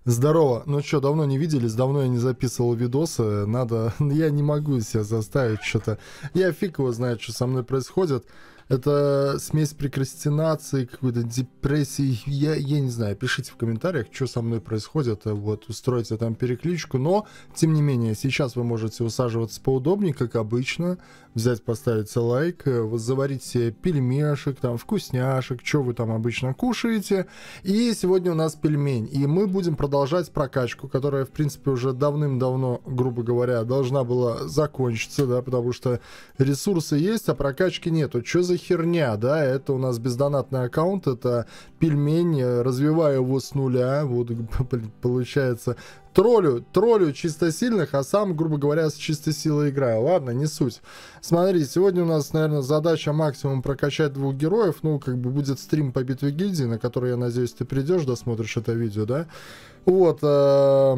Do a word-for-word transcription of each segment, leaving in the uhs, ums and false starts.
Здорово. Ну что, давно не виделись, давно я не записывал видосы. Надо... Я не могу себя заставить что-то. Я фиг его знает, что со мной происходит. Это смесь прокрастинации, какой-то депрессии. Я, я не знаю, пишите в комментариях, что со мной происходит. Вот, устройте там перекличку. Но, тем не менее, сейчас вы можете усаживаться поудобнее, как обычно. Взять, поставить лайк, заварить себе пельмешек, там, вкусняшек, что вы там обычно кушаете. И сегодня у нас пельмень. И мы будем продолжать прокачку, которая, в принципе, уже давным-давно, грубо говоря, должна была закончиться, да, потому что ресурсы есть, а прокачки нету. Что за херня, да? Это у нас бездонатный аккаунт, это пельмень, развиваю его с нуля, вот, получается... Троллю, троллю чисто сильных, а сам, грубо говоря, с чистой силой играю. Ладно, не суть. Смотри, сегодня у нас, наверное, задача максимум прокачать двух героев. Ну, как бы будет стрим по битве гильдии, на который, я надеюсь, ты придешь, досмотришь это видео, да? Вот. Э,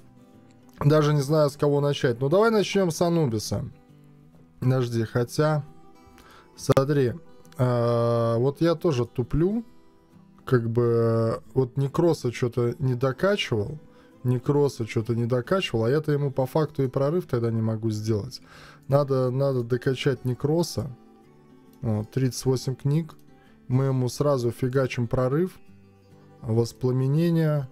даже не знаю, с кого начать. Ну, давай начнем с Анубиса. Подожди, хотя... Смотри. Э, вот я тоже туплю. Как бы... Вот Некроса что-то не докачивал. Некроса что-то не докачивал, а я-то ему по факту и прорыв тогда не могу сделать. Надо, надо докачать Некроса. Вот, тридцать восемь книг. Мы ему сразу фигачим прорыв. Воспламенение.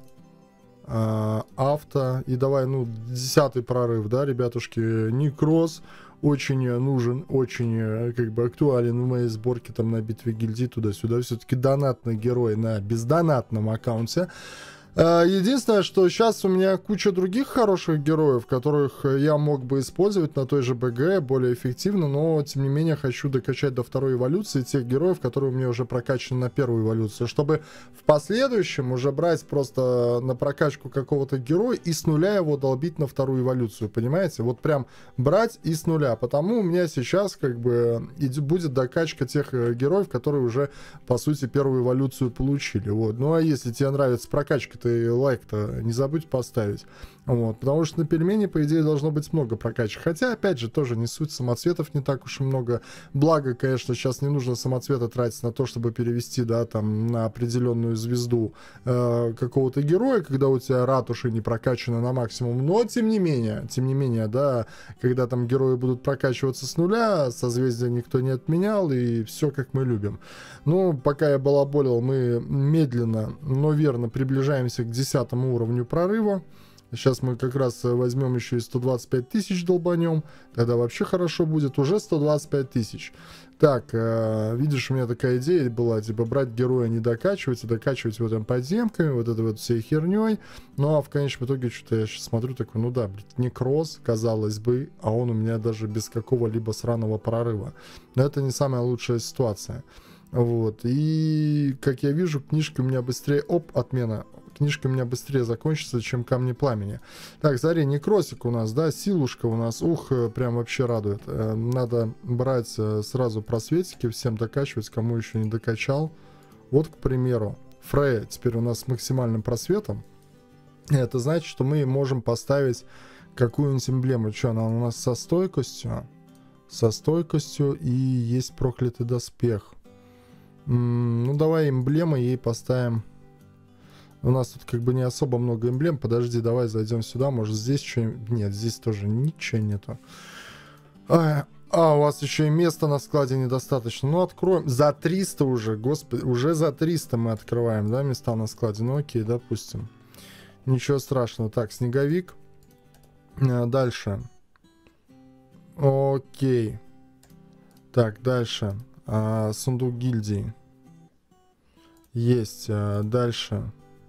Э, авто. И давай, ну, десятый прорыв, да, ребятушки. Некроз очень нужен, очень, как бы, актуален в моей сборке там на битве гильдии, туда-сюда. Все-таки донатный герой на бездонатном аккаунте. Единственное, что сейчас у меня куча других хороших героев, которых я мог бы использовать на той же БГ более эффективно, но тем не менее хочу докачать до второй эволюции тех героев, которые у меня уже прокачаны на первую эволюцию, чтобы в последующем уже брать просто на прокачку какого-то героя и с нуля его долбить на вторую эволюцию, понимаете? Вот прям брать и с нуля, потому у меня сейчас как бы будет докачка тех героев, которые уже по сути первую эволюцию получили. Вот. Ну а если тебе нравится прокачка, ты лайк-то не забудь поставить. Вот, потому что на пельмени, по идее, должно быть много прокачек. Хотя, опять же, тоже не суть, самоцветов не так уж и много. Благо, конечно, сейчас не нужно самоцветы тратить на то, чтобы перевести, да, там, на определенную звезду э, какого-то героя, когда у тебя ратуши не прокачаны на максимум. Но, тем не менее, тем не менее, да, когда там герои будут прокачиваться с нуля, созвездия никто не отменял, и все как мы любим. Ну, пока я балаболил, мы медленно, но верно приближаемся к десятому уровню прорыва. Сейчас мы как раз возьмем еще и сто двадцать пять тысяч долбанем. Тогда вообще хорошо будет. Уже сто двадцать пять тысяч. Так, э, видишь, у меня такая идея была, типа, брать героя не докачивать, а докачивать его там подземками, вот этой вот всей херней. Ну, а в конечном итоге, что-то я сейчас смотрю, такой, ну да, блядь, Некроз, казалось бы, а он у меня даже без какого-либо сраного прорыва. Но это не самая лучшая ситуация. Вот, и, как я вижу, книжка у меня быстрее, оп, отмена. Книжка у меня быстрее закончится, чем камни пламени. Так, смотри, Некросик у нас, да, силушка у нас, ух, прям вообще радует. Надо брать сразу просветики, всем докачивать, кому еще не докачал. Вот, к примеру, Фрея теперь у нас с максимальным просветом. Это значит, что мы можем поставить какую-нибудь эмблему. Что, она у нас со стойкостью? Со стойкостью и есть проклятый доспех. М-м, ну, давай эмблемы ей поставим. У нас тут как бы не особо много эмблем. Подожди, давай зайдем сюда. Может, здесь что-нибудь... Нет, здесь тоже ничего нету. А, а, у вас еще и места на складе недостаточно. Ну, откроем. За триста уже, господи. Уже за триста мы открываем, да, места на складе. Ну, окей, допустим. Ничего страшного. Так, снеговик. А, дальше. Окей. Так, дальше. А, сундук гильдии. Есть. А, дальше.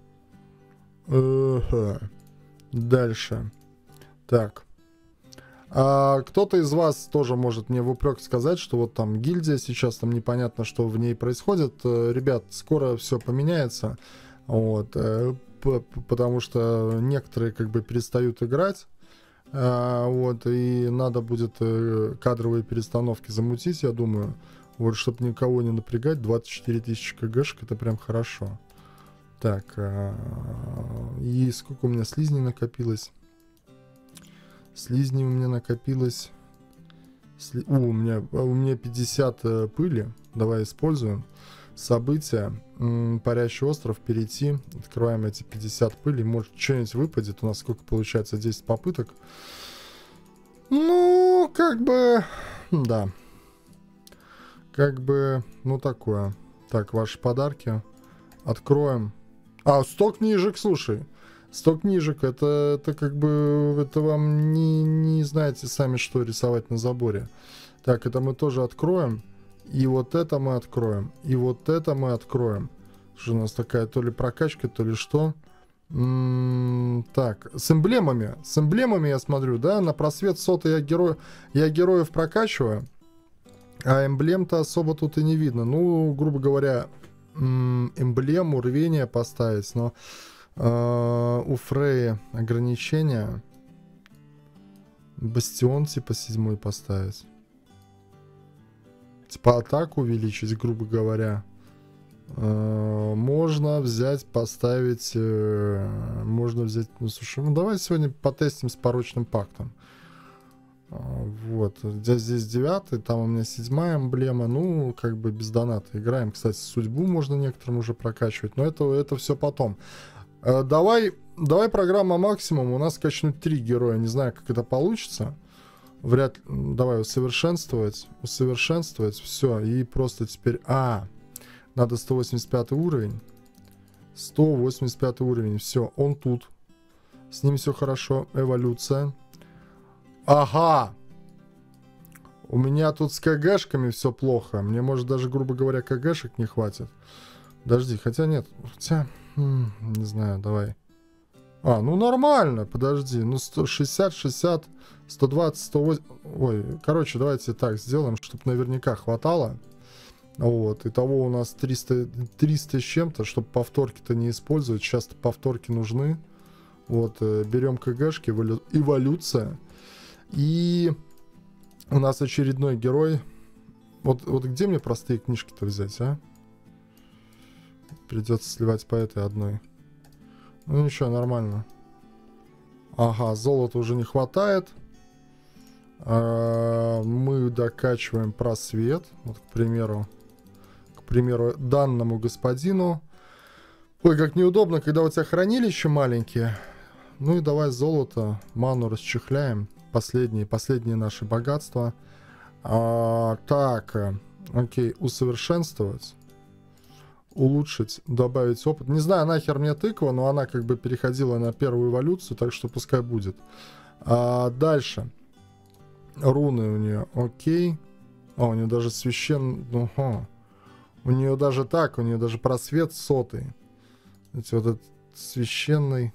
Uh-huh. Дальше. Так. А кто-то из вас тоже может мне в упрек сказать, что вот там гильдия сейчас, там непонятно, что в ней происходит. Ребят, скоро все поменяется. Вот. Потому что некоторые как бы перестают играть. Вот. И надо будет кадровые перестановки замутить, я думаю. Вот, чтобы никого не напрягать. двадцать четыре тысячи кгэшек, это прям хорошо. Так, и сколько у меня слизней накопилось? Слизней у меня накопилось... Сли... У, у, меня, у меня пятьдесят пыли. Давай используем. события. М, парящий остров, перейти. Открываем эти пятьдесят пыли. Может, что-нибудь выпадет. У нас сколько получается? десять попыток. Ну, как бы... Да. Как бы... Ну, такое. Так, ваши подарки. Откроем. А, сто книжек, слушай. сто книжек, это, это как бы... Это вам не, не знаете сами, что рисовать на заборе. Так, это мы тоже откроем. И вот это мы откроем. И вот это мы откроем. Что у нас такая то ли прокачка, то ли что. М-м, так, с эмблемами. С эмблемами я смотрю, да? На просвет сотый я, герой, я героев прокачиваю. А эмблем-то особо тут и не видно. Ну, грубо говоря, м- эмблему рвения поставить. Но э- у Фреи ограничения. Бастион типа седьмой поставить. Типа атаку увеличить, грубо говоря. Э, можно взять, поставить... Э, можно взять... Ну, слушай, ну давай сегодня потестим с порочным пактом. Э, вот. Здесь, здесь девятый, там у меня седьмая эмблема. Ну, как бы без доната играем. Кстати, судьбу можно некоторым уже прокачивать. Но это, это все потом. Э, давай, давай программа максимум. У нас качнуть три героя. Не знаю, как это получится. Вряд ли. Давай усовершенствовать. Усовершенствовать. Все. И просто теперь... А, надо сто восемьдесят пятый уровень. сто восемьдесят пятый уровень. Все, он тут. С ним все хорошо. Эволюция. Ага. У меня тут с КГшками все плохо. Мне, может, даже, грубо говоря, КГшек не хватит. Подожди, хотя нет. Хотя, м, не знаю, давай. А, ну нормально, подожди. Ну, сто шестьдесят, шестьдесят, сто двадцать, сто восемьдесят. Ой, короче, давайте так сделаем, чтобы наверняка хватало. Вот, итого у нас триста, триста с чем-то, чтобы повторки-то не использовать. Сейчас-то повторки нужны. Вот, берем КГшки, эволю... эволюция. И у нас очередной герой. Вот, вот где мне простые книжки-то взять, а? Придется сливать по этой одной. Ну ничего, нормально. Ага, золота уже не хватает. А, мы докачиваем просвет. Вот, к примеру. К примеру, данному господину. Ой, как неудобно, когда у тебя хранилища маленькие. Ну и давай золото, ману расчехляем. Последние, последние наши богатства. А, так, окей, усовершенствовать. Улучшить, добавить опыт. Не знаю, нахер мне тыква, но она как бы переходила на первую эволюцию, так что пускай будет. А, дальше. Руны у нее, окей. А, у нее даже священный... Угу. У нее даже так, у нее даже просвет сотый. Знаете, вот этот священный...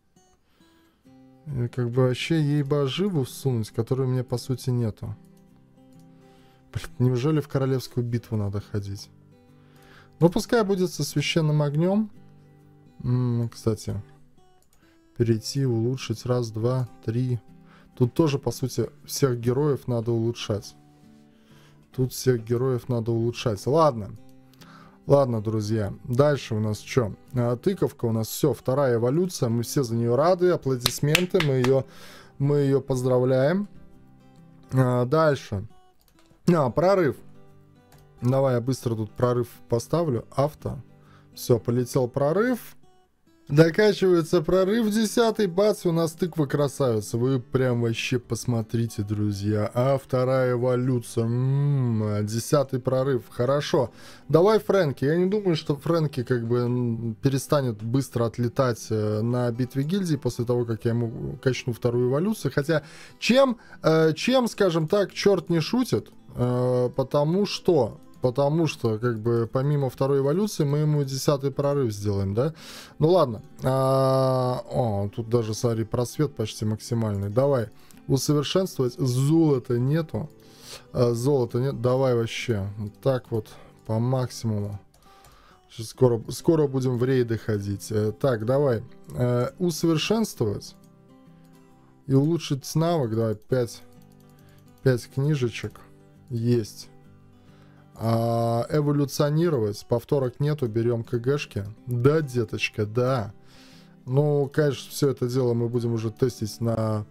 Как бы вообще ей бы оживу всунуть, которой у меня по сути нету. Блин, неужели в королевскую битву надо ходить? Ну, пускай будет со священным огнем. М-м, кстати, перейти, улучшить. Раз, два, три. Тут тоже, по сути, всех героев надо улучшать. Тут всех героев надо улучшать. Ладно. Ладно, друзья. Дальше у нас что? А, тыковка у нас все. Вторая эволюция. Мы все за нее рады. Аплодисменты. Мы ее, мы ее поздравляем. А, дальше. А, прорыв. Давай я быстро тут прорыв поставлю. Авто. Все, полетел прорыв. Докачивается прорыв десятый. Бац, у нас тыква красавица. Вы прям вообще посмотрите, друзья. А вторая эволюция. М-м, десятый прорыв. Хорошо. Давай Фрэнки. Я не думаю, что Фрэнки как бы перестанет быстро отлетать на битве гильдии после того, как я ему качну вторую эволюцию. Хотя чем, э, чем скажем так, черт не шутит. Э, потому что... Потому что, как бы, помимо второй эволюции, мы ему десятый прорыв сделаем, да? Ну ладно. А, о, тут даже, смотри, просвет почти максимальный. Давай. Усовершенствовать. Золота нету. А, золота нет. Давай вообще. Вот так вот. По максимуму. Сейчас скоро, скоро будем в рейды ходить. Э, так, давай. Э, усовершенствовать. И улучшить навык. Давай, пять, пять книжечек. Есть. А, эволюционировать. Повторок нету, берем КГшки. Да, деточка, да. Ну, конечно, все это дело мы будем уже тестить на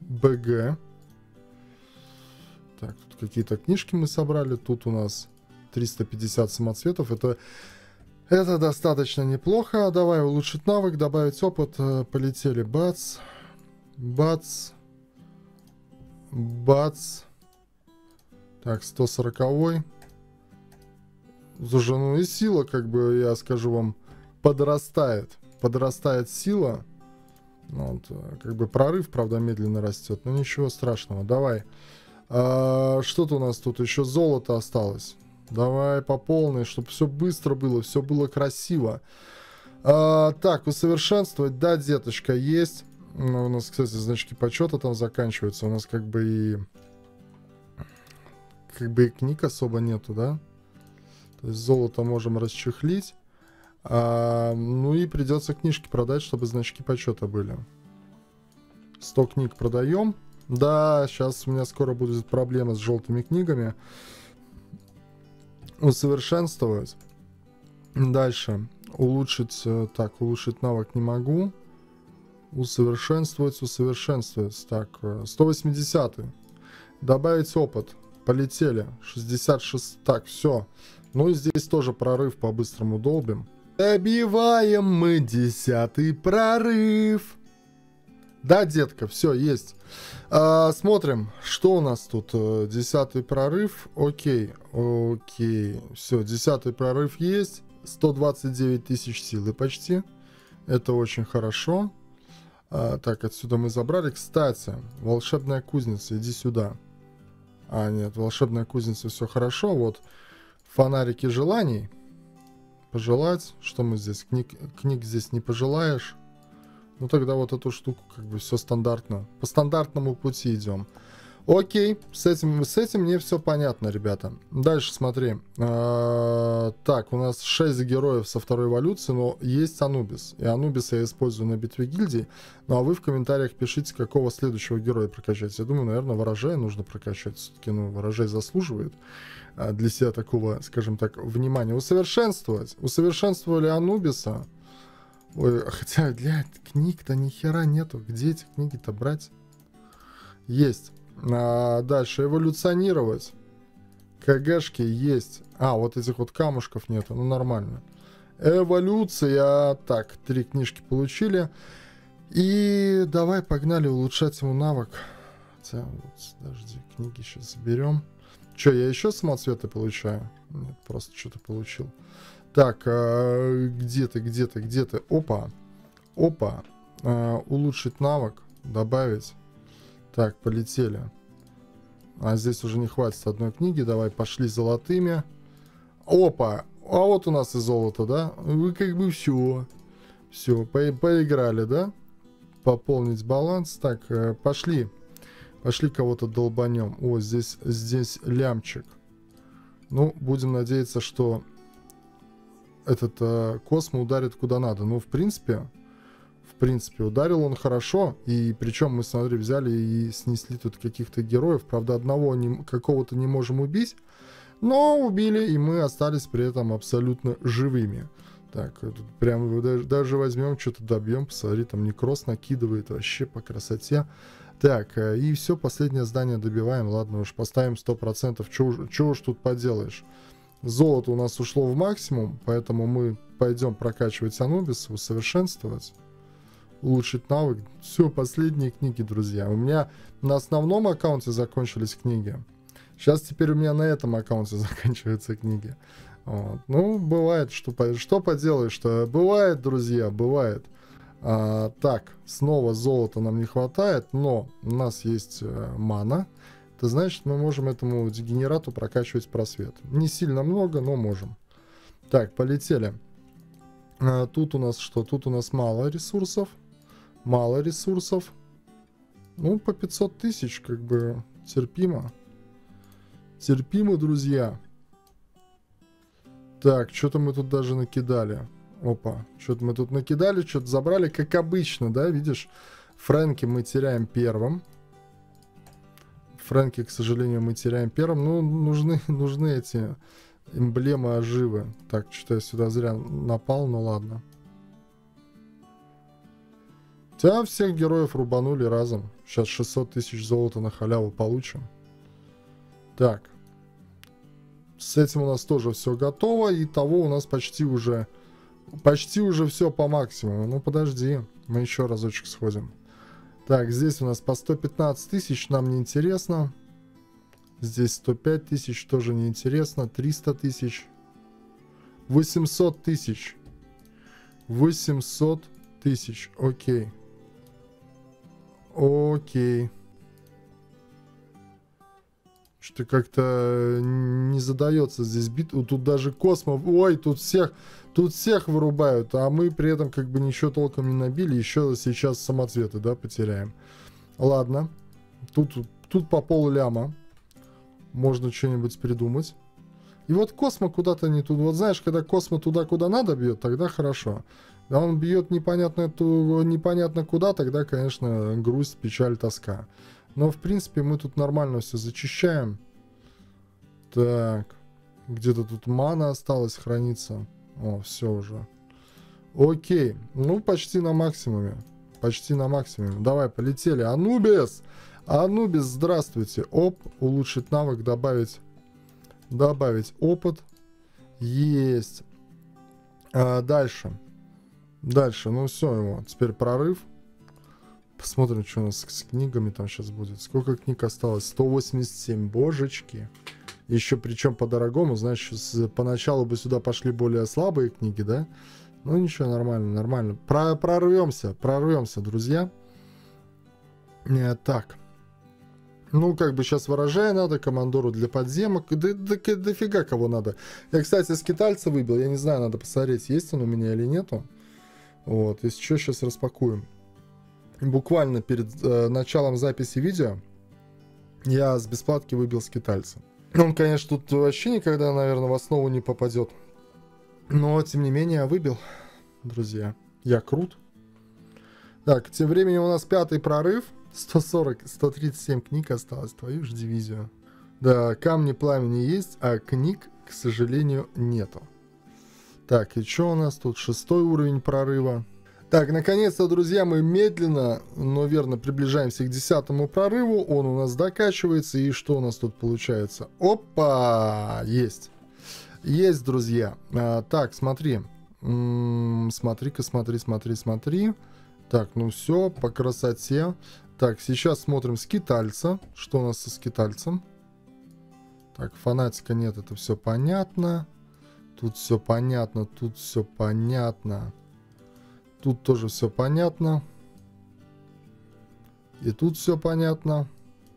БГ. Так, тут какие-то книжки мы собрали. Тут у нас триста пятьдесят самоцветов. Это, это достаточно неплохо. Давай улучшить навык, добавить опыт. Полетели. Бац. Бац. Бац. Так, сто сороковой. Слушай, ну и сила, как бы, я скажу вам, подрастает. Подрастает сила. Вот, как бы прорыв, правда, медленно растет. Но ничего страшного. Давай. А, что-то у нас тут еще золото осталось. Давай по полной, чтобы все быстро было, все было красиво. А, так, усовершенствовать. Да, деточка, есть. Ну, у нас, кстати, значки почета там заканчиваются. У нас как бы и... Как бы и книг особо нету, да? То есть золото можем расчехлить. А, ну и придется книжки продать, чтобы значки почета были. сто книг продаем. Да, сейчас у меня скоро будет проблема с желтыми книгами. Усовершенствовать. Дальше. Улучшить. Так, улучшить навык не могу. Усовершенствовать, усовершенствовать. Так, сто восемьдесят. Добавить опыт. Полетели. шестьдесят шесть. Так, все. Ну и здесь тоже прорыв по-быстрому долбим. Добиваем мы десятый прорыв. Да, детка, все, есть. А, смотрим, что у нас тут. Десятый прорыв. Окей, окей. Все, десятый прорыв есть. сто двадцать девять тысяч силы почти. Это очень хорошо. А, так, отсюда мы забрали. Кстати, волшебная кузница, иди сюда. А, нет, волшебная кузница, все хорошо. Вот фонарики желаний. Пожелать. Что мы здесь? Книг, книг здесь не пожелаешь. Ну тогда вот эту штуку как бы все стандартно. По стандартному пути идем. Окей, с этим, с этим мне все понятно, ребята. Дальше смотри. А, так, у нас шесть героев со второй эволюции, но есть Анубис. И Анубиса я использую на битве гильдий. Ну а вы в комментариях пишите, какого следующего героя прокачать. Я думаю, наверное, ворожея нужно прокачать. Все-таки, ну, ворожей заслуживает а, для себя такого, скажем так, внимания. Усовершенствовать. Усовершенствовали Анубиса. Ой, хотя для книг-то ни хера нету. Где эти книги-то брать? Есть. А, дальше эволюционировать. КГшки есть. А, вот этих вот камушков нету. Ну, нормально. Эволюция. Так, три книжки получили. И давай, погнали улучшать ему навык. Хотя, вот, подожди, книги сейчас заберем. Че, я еще самоцветы получаю? Нет, просто что-то получил. Так, а, где ты, где ты, где ты? Опа. Опа. А, улучшить навык. Добавить. Так, полетели. А здесь уже не хватит одной книги. Давай, пошли золотыми. Опа. А вот у нас и золото, да? Вы как бы все. Все, по поиграли, да? Пополнить баланс. Так, пошли. Пошли кого-то долбанем. О, здесь, здесь лямчик. Ну, будем надеяться, что этот э, Космо ударит куда надо. Ну, в принципе... В принципе, ударил он хорошо, и причем мы, смотри, взяли и снесли тут каких-то героев. Правда, одного не, какого-то не можем убить, но убили, и мы остались при этом абсолютно живыми. Так, тут прям даже, даже возьмем, что-то добьем. Посмотри, там некроз накидывает вообще по красоте. Так, и все, последнее здание добиваем. Ладно, уж поставим сто процентов. Чего уж тут поделаешь. Золото у нас ушло в максимум, поэтому мы пойдем прокачивать Анубиса, усовершенствовать. Улучшить навык. Все, последние книги, друзья. У меня на основном аккаунте закончились книги. Сейчас теперь у меня на этом аккаунте заканчиваются книги. Вот. Ну, бывает, что, что поделаешь-то. Бывает, друзья, бывает. А, так, снова золота нам не хватает, но у нас есть э, мана. Это значит, мы можем этому дегенерату прокачивать просвет. Не сильно много, но можем. Так, полетели. А, тут у нас что? Тут у нас мало ресурсов. Мало ресурсов. Ну, по пятьсот тысяч, как бы, терпимо. Терпимо, друзья. Так, что-то мы тут даже накидали. Опа, что-то мы тут накидали, что-то забрали, как обычно, да, видишь? Фрэнки мы теряем первым. Фрэнки, к сожалению, мы теряем первым. Ну, нужны, нужны эти эмблемы оживы. Так, что-то я сюда зря напал, ну ладно. Хотя всех героев рубанули разом. Сейчас шестьсот тысяч золота на халяву получим. Так. С этим у нас тоже все готово. И того у нас почти уже... Почти уже все по максимуму. Ну, подожди. Мы еще разочек сходим. Так, здесь у нас по сто пятнадцать тысяч. Нам не интересно. Здесь сто пять тысяч. Тоже не интересно. триста тысяч. восемьсот тысяч. восемьсот тысяч. Окей. Окей. Что-то как-то не задается здесь бит. Тут даже Космо... Ой, тут всех... Тут всех вырубают, а мы при этом как бы ничего толком не набили. Еще сейчас самоцветы, да, потеряем. Ладно. Тут, тут по пол ляма. Можно что-нибудь придумать. И вот Космо куда-то не туда. Вот знаешь, когда Космо туда, куда надо бьет, тогда хорошо. Да он бьет непонятно, ту, непонятно куда, тогда, конечно, грусть, печаль, тоска. Но, в принципе, мы тут нормально все зачищаем. Так. Где-то тут мана осталась храниться. О, все уже. Окей. Ну, почти на максимуме. Почти на максимуме. Давай, полетели. Анубис! Анубис, здравствуйте. Оп, улучшить навык, добавить... Добавить опыт. Есть. А, дальше. Дальше. Ну, все, его. Теперь прорыв. Посмотрим, что у нас с книгами там сейчас будет. Сколько книг осталось? сто восемьдесят семь. Божечки. Еще причем по-дорогому, значит, поначалу бы сюда пошли более слабые книги, да? Ну ничего, нормально, нормально. Про прорвемся, прорвемся, друзья. Э, так. Ну, как бы сейчас ворожая надо, командору для подземок. Да, да, да дофига кого надо. Я, кстати, скитальца выбил. Я не знаю, надо посмотреть, есть он у меня или нету. Вот, если что, сейчас распакуем. Буквально перед э, началом записи видео я с бесплатки выбил скитальца. Он, конечно, тут вообще никогда, наверное, в основу не попадет. Но, тем не менее, я выбил, друзья. Я крут. Так, тем временем у нас пятый прорыв. сто сорок, сто тридцать семь книг осталось. Твою же дивизию. Да, камни пламени есть, а книг, к сожалению, нету. Так, и что у нас тут? Шестой уровень прорыва. Так, наконец-то, друзья, мы медленно, но верно приближаемся к десятому прорыву. Он у нас докачивается. И что у нас тут получается? Опа! Есть. Есть, друзья. А, так, смотри. М-м, смотри-ка, смотри, смотри, смотри. Так, ну все, по красоте. Так, сейчас смотрим скитальца. Что у нас со скитальцем? Так, фанатика нет, это все понятно. Тут все понятно, тут все понятно. Тут тоже все понятно. И тут все понятно.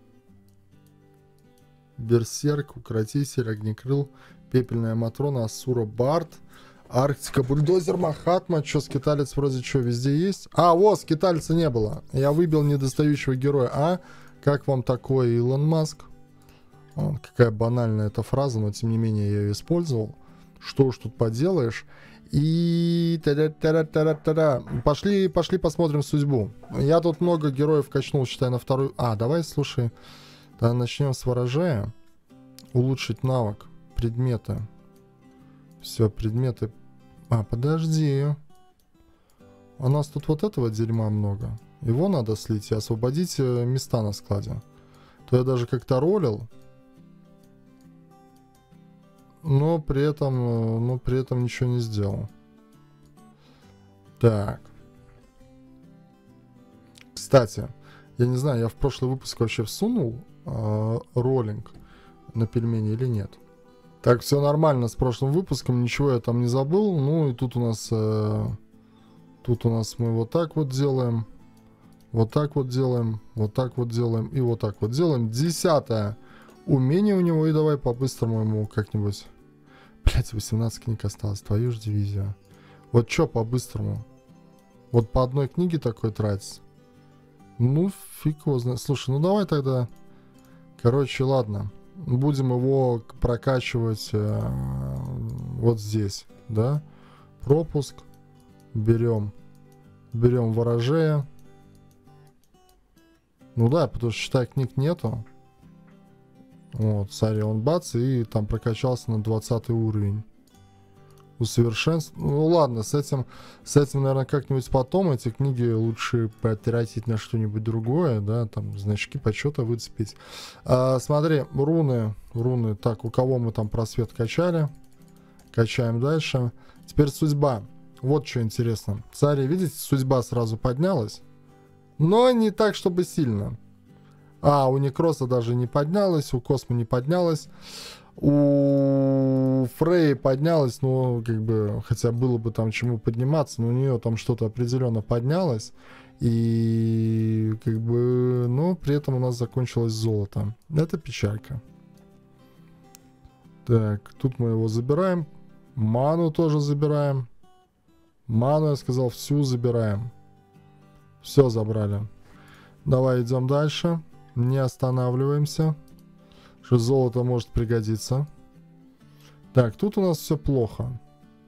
Берсерк, Укротитель, Огнекрыл, Пепельная Матрона, Асура, Бард, Арктика, Бульдозер, Махатма. Че, скиталец вроде что, везде есть? А, вот, скитальца не было. Я выбил недостающего героя. А, как вам такое, Илон Маск? О, какая банальная эта фраза, но тем не менее я ее использовал. Что уж тут поделаешь. И та-да-та-да-та-да-та-да. Пошли, пошли посмотрим судьбу. Я тут много героев качнул, считай, на вторую. А, давай, слушай. Да, начнем с ворожея. Улучшить навык. Предметы. Все, предметы. А, подожди. У нас тут вот этого дерьма много. Его надо слить и освободить места на складе. То я даже как-то ролил. Но при этом, но при этом ничего не сделал. Так. Кстати, я не знаю, я в прошлый выпуск вообще всунул э, роллинг на пельмени или нет. Так, все нормально с прошлым выпуском, ничего я там не забыл. Ну и тут у нас, э, тут у нас мы вот так вот делаем, вот так вот делаем, вот так вот делаем и вот так вот делаем. Десятое умение у него, и давай по-быстрому ему как-нибудь... Блять, восемнадцать книг осталось, твою же дивизию. Вот чё по-быстрому? Вот по одной книге такой тратить? Ну, фиг его знает. Слушай, ну давай тогда... Короче, ладно. Будем его прокачивать э, вот здесь, да? Пропуск. Берем. Берем ворожея. Ну да, потому что, считай, книг нету. Вот, смотри, он бац, и там прокачался на двадцатый уровень. Усовершенствовать. Ну ладно, с этим, с этим, наверное, как-нибудь потом. Эти книги лучше потратить на что-нибудь другое, да, там значки почета выцепить. А, смотри, руны, руны. Так, у кого мы там просвет качали? Качаем дальше. Теперь судьба. Вот что интересно. Цари, видите, судьба сразу поднялась. Но не так, чтобы сильно. А, у Некроса даже не поднялась, у Космо не поднялась. У Фрей поднялась, ну, как бы, хотя было бы там чему подниматься, но у нее там что-то определенно поднялось. И, как бы, ну, при этом у нас закончилось золото. Это печалька. Так, тут мы его забираем. Ману тоже забираем. Ману, я сказал, всю забираем. Все забрали. Давай идем дальше. Не останавливаемся. Что золото может пригодиться. Так, тут у нас все плохо.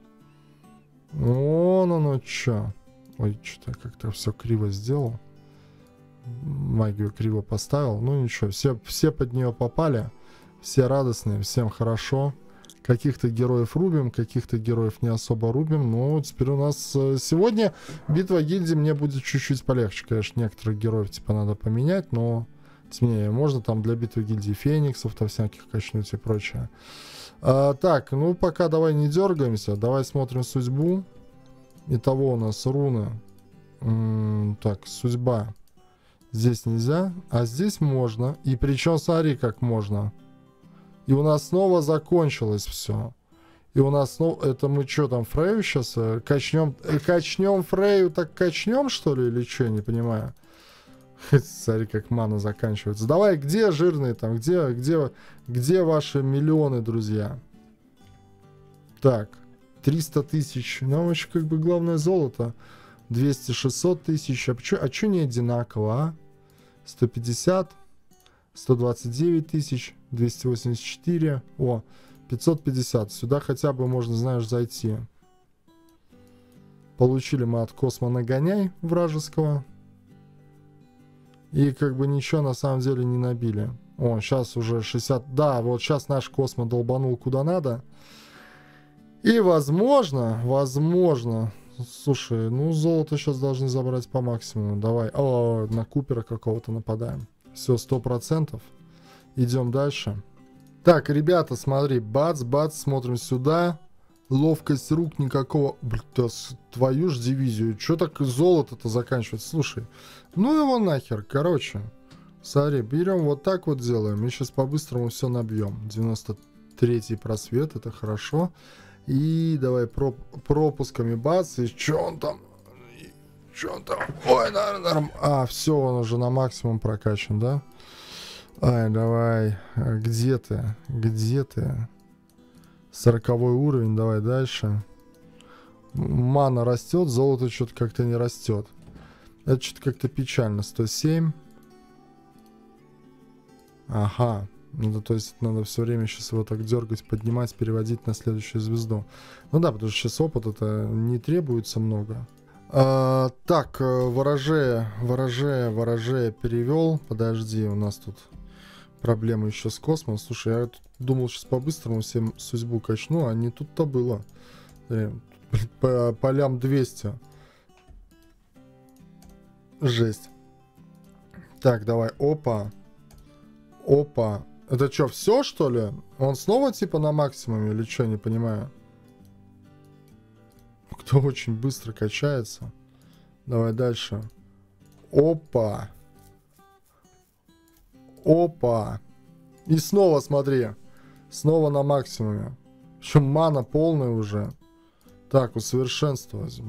Вон оно что. Ой, что-то как-то все криво сделал. Магию криво поставил. Ну ничего, все, все под нее попали. Все радостные, всем хорошо. Каких-то героев рубим, каких-то героев не особо рубим. Но теперь у нас сегодня битва гильдии мне будет чуть-чуть полегче. Конечно, некоторых героев типа надо поменять, но... Не, можно там для битвы гильдии фениксов, то всяких качнуть и прочее. А, так, ну пока давай не дергаемся. Давай смотрим судьбу. Итого у нас руны. М-м, так, судьба. Здесь нельзя, а здесь можно. И причем смотри, как можно. И у нас снова закончилось все. И у нас снова... Это мы что там, Фрею сейчас э, качнем? Э, качнем Фрею, так качнем, что ли? Или что, я не понимаю. Смотри, как мана заканчивается. Давай, где жирные там? Где, где, где ваши миллионы, друзья? Так, триста тысяч. Нам еще как бы главное золото. двести шестьсот тысяч. А что а чё не одинаково, а? сто пятьдесят. сто двадцать девять тысяч. двести восемьдесят четыре. О, пятьсот пятьдесят. Сюда хотя бы можно, знаешь, зайти. Получили мы от Космо нагоняй вражеского. И как бы ничего на самом деле не набили. О, сейчас уже шестьдесят... Да, вот сейчас наш Космо долбанул куда надо. И возможно, возможно... Слушай, ну золото сейчас должны забрать по максимуму. Давай. О, на Купера какого-то нападаем. Все, сто процентов. Идем дальше. Так, ребята, смотри. Бац, бац, смотрим сюда. Ловкость рук никакого... Блин, твою ж дивизию. Че так золото-то заканчивается? Слушай, ну его нахер. Короче, смотри, берем вот так вот делаем. И сейчас по-быстрому все набьем. девяносто третий просвет, это хорошо. И давай проп пропусками бац. И че он там? Че он там? Ой, наверное, а, все, он уже на максимум прокачан, да? Ай, давай. Где ты? Где ты? сороковой уровень, давай дальше. Мана растет, золото что-то как-то не растет. Это что-то как-то печально. сто семь. Ага. Ну, то есть надо все время сейчас его так дергать, поднимать, переводить на следующую звезду. Ну да, потому что сейчас опыта-то не требуется много. А, так, ворожея, ворожея, ворожея перевел. Подожди, у нас тут проблемы еще с космосом. Слушай, я тут думал сейчас по-быстрому всем судьбу качну, а не тут-то было. По полям двести. Жесть. Так, давай, опа. Опа. Это что, все, что ли? Он снова типа на максимуме или что, не понимаю. Кто очень быстро качается. Давай дальше. Опа. Опа. И снова, смотри. Снова на максимуме. Причем мана полная уже. Так, усовершенствовать.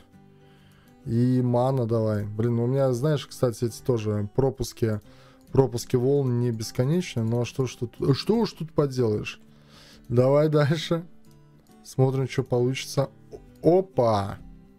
И мана давай. Блин, у меня, знаешь, кстати, эти тоже пропуски... Пропуски волн не бесконечны, но что ж тут... Что уж тут поделаешь? Давай дальше. Смотрим, что получится. Опа.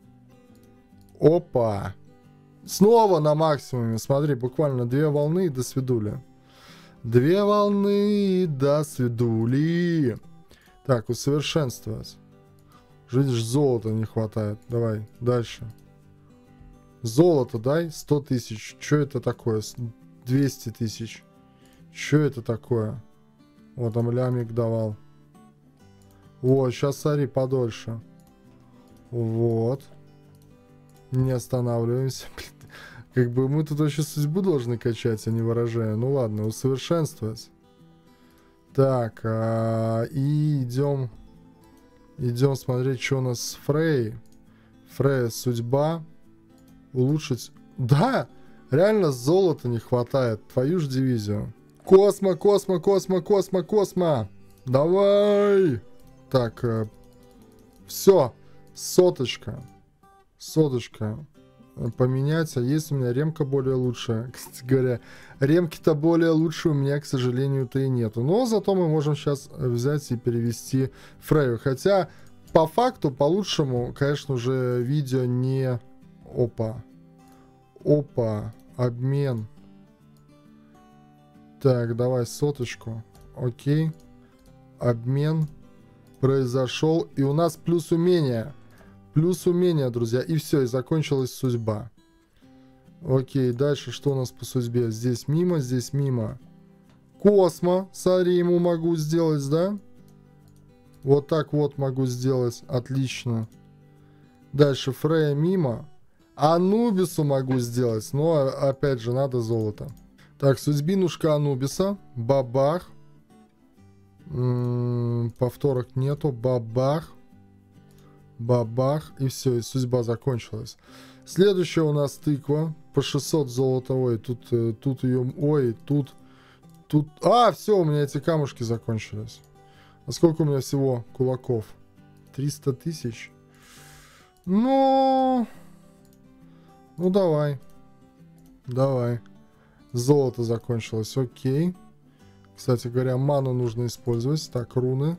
Опа. Снова на максимуме. Смотри, буквально две волны и до свидули. Две волны и до свидули. Так, усовершенствовать. Видишь, золота не хватает. Давай, дальше. Золото дай. сто тысяч. Что это такое? двести тысяч. Что это такое? Вот там лямик давал. Вот, сейчас смотри, подольше. Вот. Не останавливаемся. Как бы мы тут вообще судьбу должны качать, а не выражая. Ну ладно, усовершенствовать. Так, а, и идем. Идем смотреть, что у нас с Фрей. Фрея, судьба. Улучшить. Да! Реально золота не хватает. Твою ж дивизию. Космо, космо, космо, космо, космо. Давай! Так, э, все. Соточка. Соточка. Поменять. А есть у меня ремка более лучшая? Кстати говоря, ремки-то более лучшие у меня, к сожалению-то и нету. Но зато мы можем сейчас взять и перевести Фрею. Хотя, по факту, по-лучшему, конечно же, видео не... Опа. Опа. Обмен. Так, давай соточку. Окей. Обмен произошел. И у нас плюс умение. Плюс умение, друзья. И все, и закончилась судьба. Окей, дальше что у нас по судьбе? Здесь мимо, здесь мимо. Космо. Смотри, ему могу сделать, да? Вот так вот могу сделать. Отлично. Дальше Фрея мимо. Анубису могу сделать. Но, опять же, надо золото. Так, судьбинушка Анубиса. Бабах. М-м, повторок нету. Бабах. Бабах. И все, и судьба закончилась. Следующая у нас тыква. По шестьсот золота. Ой, тут, тут ее... Ой, тут... Тут... А, все, у меня эти камушки закончились. А сколько у меня всего кулаков? триста тысяч. Ну... Ну, давай. Давай. Золото закончилось. Окей. Кстати говоря, ману нужно использовать. Так, руны.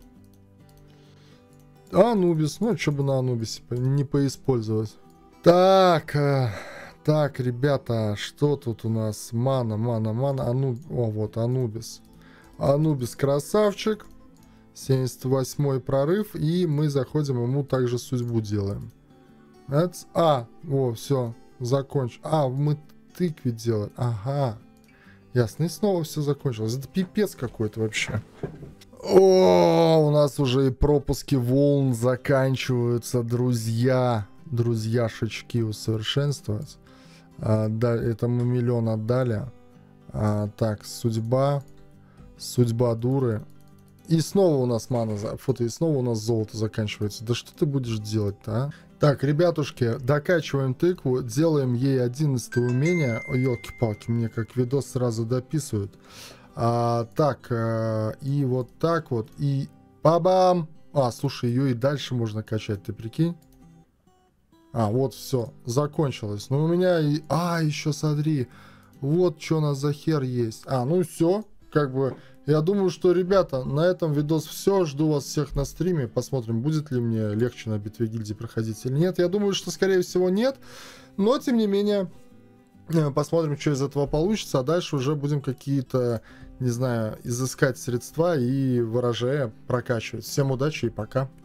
Анубис. Ну, что бы на Анубисе не поиспользовать. Так. Э, так, ребята. Что тут у нас? Мана, мана, мана. Ану... О, вот, Анубис. Анубис красавчик. семьдесят восьмой прорыв. И мы заходим, ему также судьбу делаем. That's... А, о, все. Закончим. А, мы тыкве делаем. Ага. Ясно. И снова все закончилось. Это пипец какой-то вообще. О, у нас уже и пропуски волн заканчиваются, друзья. Друзьяшечки усовершенствовать. А, да, это мы миллион отдали. А, так, судьба. Судьба дуры. И снова у нас мана, фото, и снова у нас золото заканчивается. Да что ты будешь делать-то, а? Так, ребятушки, докачиваем тыкву, делаем ей одиннадцатое умение. О, елки-палки, мне как видос сразу дописывают. А, так, а, и вот так вот, и бабам! А, слушай, ее и дальше можно качать, ты прикинь? А, вот все, закончилось. Ну, у меня и... А, еще смотри, вот что у нас за хер есть. А, ну все, как бы... Я думаю, что, ребята, на этом видос все. Жду вас всех на стриме. Посмотрим, будет ли мне легче на битве гильдии проходить или нет. Я думаю, что, скорее всего, нет. Но, тем не менее, посмотрим, что из этого получится. А дальше уже будем какие-то, не знаю, изыскать средства и ворожея прокачивать. Всем удачи и пока.